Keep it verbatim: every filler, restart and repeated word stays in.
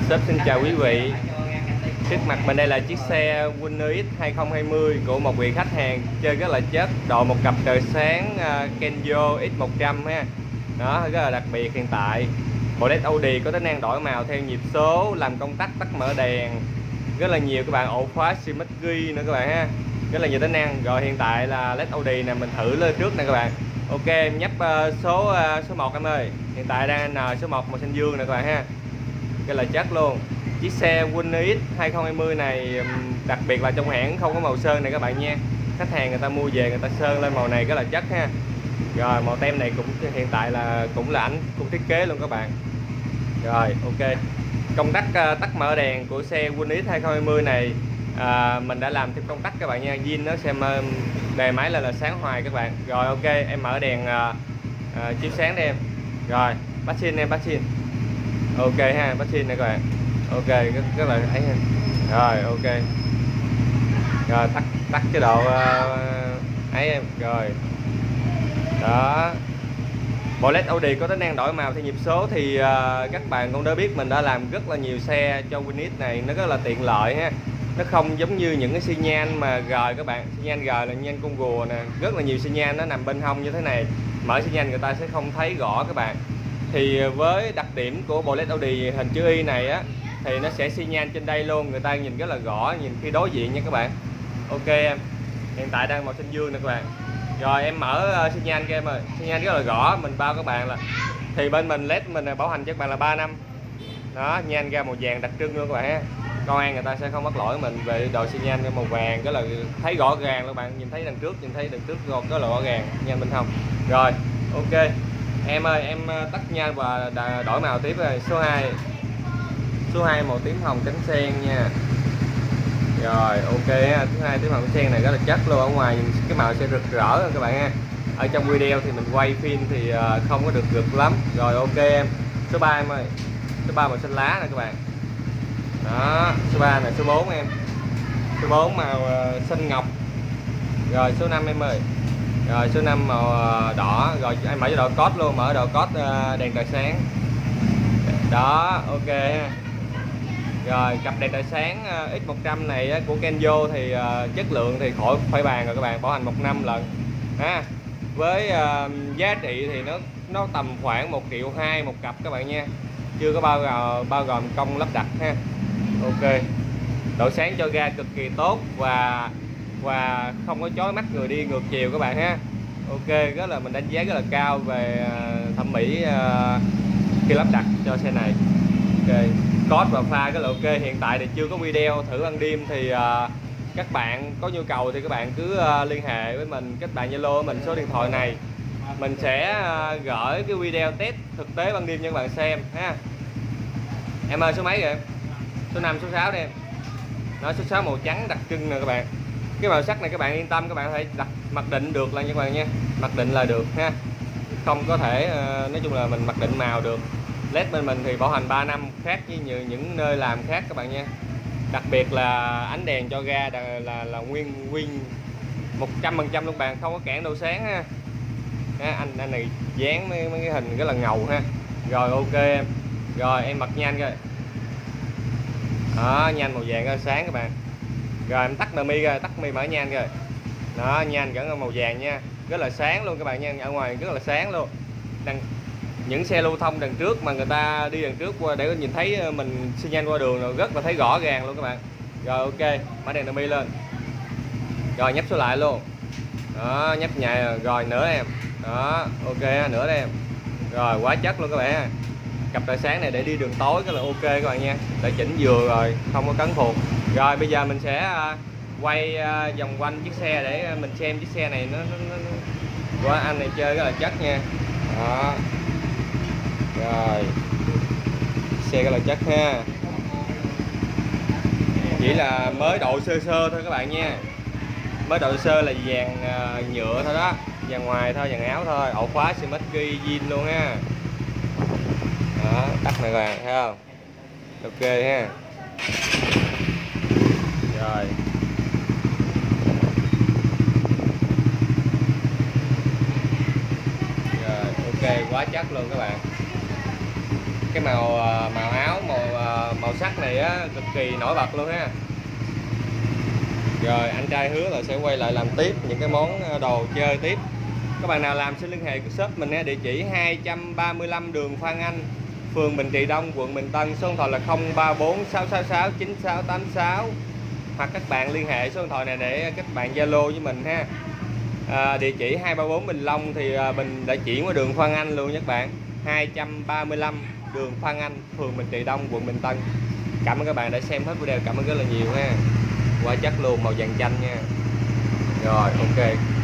Shop xin chào quý vị. Trước mặt mình đây là chiếc xe Winner X hai không hai không của một vị khách hàng chơi rất là chất, độ một cặp trời sáng uh, Kenzo X một trăm ha. Đó, rất là đặc biệt. Hiện tại bộ led Audi có tính năng đổi màu theo nhịp số, làm công tắc, tắt mở đèn, rất là nhiều các bạn, ổ khóa Symmetry nữa các bạn ha, rất là nhiều tính năng. Rồi hiện tại là led Audi nè, mình thử lên trước nè các bạn. Ok, em nhấp uh, số uh, số một em ơi. Hiện tại đang N số một màu xanh dương nè các bạn ha, rất là chất luôn. Chiếc xe Winner X hai không hai không này đặc biệt là trong hãng không có màu sơn này các bạn nha. Khách hàng người ta mua về người ta sơn lên màu này rất là chất ha. Rồi màu tem này cũng hiện tại là cũng là ảnh cũng thiết kế luôn các bạn. Rồi ok, công tắc uh, tắt mở đèn của xe Winner X hai không hai không này à, mình đã làm thêm công tắc các bạn nha. Zin nó xem uh, đề máy là là sáng hoài các bạn. Rồi ok, em mở đèn uh, uh, chiếu sáng đây em. Rồi bắt xin em, bắt xin. Ok ha, bắt xin này các bạn. Ok, rất, rất là ấy ha. Rồi ok, rồi tắt tắt chế độ uh, ấy em. Rồi đó, bộ led Audi có tính năng đổi màu theo nhịp số thì uh, các bạn cũng đã biết mình đã làm rất là nhiều xe cho Winner X này, nó rất là tiện lợi ha. Nó không giống như những cái xi nhan mà gời các bạn, xi nhan gời là nhan con rùa nè, rất là nhiều xi nhan nó nằm bên hông như thế này, mở xi nhan người ta sẽ không thấy rõ các bạn. Thì với đặc điểm của bộ led Audi hình chữ Y này á, thì nó sẽ xi nhan trên đây luôn, người ta nhìn rất là rõ nhìn khi đối diện nha các bạn. Ok em, hiện tại đang màu xanh dương nè các bạn. Rồi em mở uh, xi nhan cho em ơi, xi nhan rất là rõ, mình bao các bạn là thì bên mình led mình bảo hành cho các bạn là ba năm. Đó, nhan ra màu vàng đặc trưng luôn các bạn ha. Công an người ta sẽ không mắc lỗi mình về đồ xi nhan màu vàng, cái là thấy rõ ràng luôn bạn, nhìn thấy đằng trước, nhìn thấy đằng trước rất là rõ ràng nhan bên hông. Rồi ok em ơi, em tắt nhan và đổi màu tiếp rồi. Số hai, số hai màu tím hồng cánh sen nha. Rồi ok, thứ hai tím hồng cánh sen này rất là chất luôn, ở ngoài cái màu sẽ rực rỡ hơn các bạn ha. Ở trong video thì mình quay phim thì không có được rực lắm. Rồi ok em, số ba em ơi, số ba màu xanh lá nè các bạn. Đó, số ba này, số bốn em, số bốn màu xanh ngọc. Rồi số năm em ơi. Rồi số năm màu đỏ. Rồi em mở cho độ code luôn, mở độ code đèn trời sáng. Đó ok ha. Rồi cặp đèn trời sáng X một trăm này của Kenzo thì chất lượng thì khỏi phải bàn rồi các bạn, bảo hành một năm lần ha. Với giá trị thì nó nó tầm khoảng một triệu hai một cặp các bạn nha, chưa có bao gồm bao gồm công lắp đặt ha. Ok, độ sáng cho ga cực kỳ tốt và và không có chói mắt người đi ngược chiều các bạn ha. Ok, rất là mình đánh giá rất là cao về thẩm mỹ uh, khi lắp đặt cho xe này. Ok, code và pha rất là ok. Hiện tại thì chưa có video thử ban đêm thì uh, các bạn có nhu cầu thì các bạn cứ uh, liên hệ với mình, kết bạn Zalo mình số điện thoại này, mình sẽ uh, gửi cái video test thực tế ban đêm cho các bạn xem ha. Em ơi số mấy rồi em? Số năm, số sáu đây em. Nó số sáu màu trắng đặc trưng nè các bạn. Cái màu sắc này các bạn yên tâm, các bạn có thể đặt mặc định được là như các bạn nha, mặc định là được ha, không có thể uh, nói chung là mình mặc định màu được. Led bên mình thì bảo hành ba năm, khác với như những nơi làm khác các bạn nha. Đặc biệt là ánh đèn cho ga là là, là nguyên nguyên một trăm phần trăm luôn bạn, không có cản độ sáng ha. Ha, anh anh này dán mấy, mấy cái hình rất là ngầu ha. Rồi ok em. Rồi em bật nhanh rồi. Đó, nhanh màu vàng ra sáng các bạn. Rồi em tắt nờ mi rồi, tắt mi mở nhanh rồi. Đó, nhanh vẫn màu vàng nha, rất là sáng luôn các bạn nha, ở ngoài rất là sáng luôn. Đằng, những xe lưu thông đằng trước mà người ta đi đằng trước qua để nhìn thấy mình xi nhan qua đường rồi rất là thấy rõ ràng luôn các bạn. Rồi ok, mở đèn nờ mi lên. Rồi nhấp số lại luôn. Đó, nhấp nhẹ rồi, rồi nữa em. Đó, ok nữa đây em. Rồi quá chất luôn các bạn. Cặp trời sáng này để đi đường tối rất là ok các bạn nha, để chỉnh vừa rồi, không có cấn phuộc. Rồi bây giờ mình sẽ quay vòng quanh chiếc xe để mình xem chiếc xe này nó, nó, nó, nó... của anh này chơi rất là chất nha. Đó. Rồi xe rất là chất ha, chỉ là mới độ sơ sơ thôi các bạn nha, mới độ sơ là dàn uh, nhựa thôi đó, dàn ngoài thôi, dàn áo thôi, ổ khóa Symmetry zin luôn ha. Đó, tắt này các bạn thấy không? Ok ha. Rồi rồi ok, quá chất luôn các bạn. Cái màu màu áo màu màu sắc này á cực kỳ nổi bật luôn ha. Rồi anh trai hứa là sẽ quay lại làm tiếp những cái món đồ chơi tiếp. Các bạn nào làm xin liên hệ cái shop mình ha, địa chỉ hai trăm ba mươi lăm đường Phan Anh, phường Bình Trị Đông, quận Bình Tân, số điện thoại là không ba bốn sáu sáu sáu chín sáu tám sáu, hoặc các bạn liên hệ số điện thoại này để các bạn Zalo với mình ha. À, địa chỉ hai ba bốn Bình Long thì mình đã chuyển qua đường Phan Anh luôn các bạn. hai trăm ba mươi lăm đường Phan Anh, phường Bình Trị Đông, quận Bình Tân. Cảm ơn các bạn đã xem hết video, cảm ơn rất là nhiều ha. Quá chất luôn, màu vàng chanh nha. Rồi ok.